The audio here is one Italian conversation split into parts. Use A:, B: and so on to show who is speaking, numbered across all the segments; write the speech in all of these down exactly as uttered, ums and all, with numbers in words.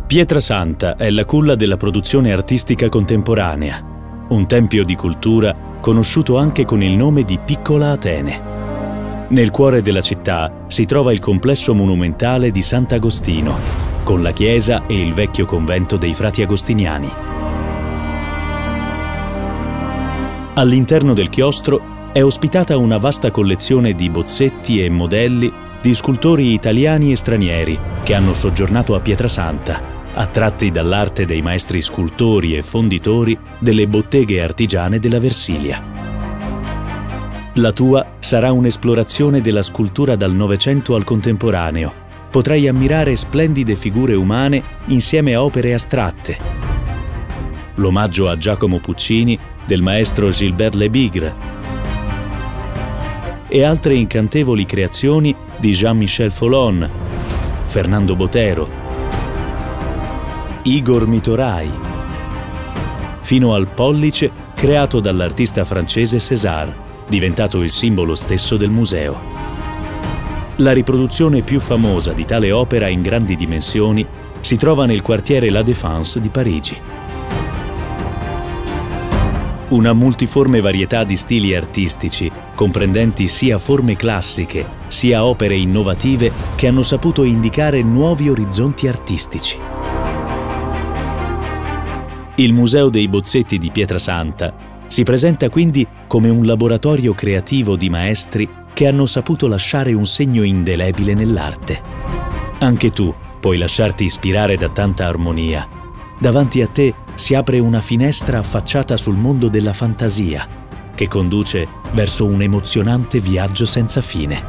A: Pietrasanta è la culla della produzione artistica contemporanea, un tempio di cultura conosciuto anche con il nome di Piccola Atene. Nel cuore della città si trova il complesso monumentale di Sant'Agostino, con la chiesa e il vecchio convento dei frati agostiniani. All'interno del chiostro è ospitata una vasta collezione di bozzetti e modelli di scultori italiani e stranieri che hanno soggiornato a Pietrasanta, attratti dall'arte dei maestri scultori e fonditori delle botteghe artigiane della Versilia. La tua sarà un'esplorazione della scultura dal Novecento al contemporaneo. Potrai ammirare splendide figure umane insieme a opere astratte. L'omaggio a Giacomo Puccini del maestro Gilbert Lebigre e altre incantevoli creazioni di Jean-Michel Folon, Fernando Botero, Igor Mitorai, fino al pollice creato dall'artista francese César, diventato il simbolo stesso del museo. La riproduzione più famosa di tale opera in grandi dimensioni si trova nel quartiere La Défense di Parigi. Una multiforme varietà di stili artistici, comprendenti sia forme classiche, sia opere innovative che hanno saputo indicare nuovi orizzonti artistici. Il Museo dei Bozzetti di Pietrasanta si presenta quindi come un laboratorio creativo di maestri che hanno saputo lasciare un segno indelebile nell'arte. Anche tu puoi lasciarti ispirare da tanta armonia. Davanti a te si apre una finestra affacciata sul mondo della fantasia, che conduce verso un emozionante viaggio senza fine.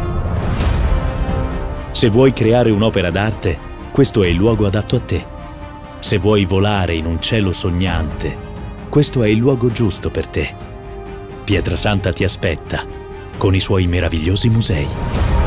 A: Se vuoi creare un'opera d'arte, questo è il luogo adatto a te. Se vuoi volare in un cielo sognante, questo è il luogo giusto per te. Pietrasanta ti aspetta, con i suoi meravigliosi musei.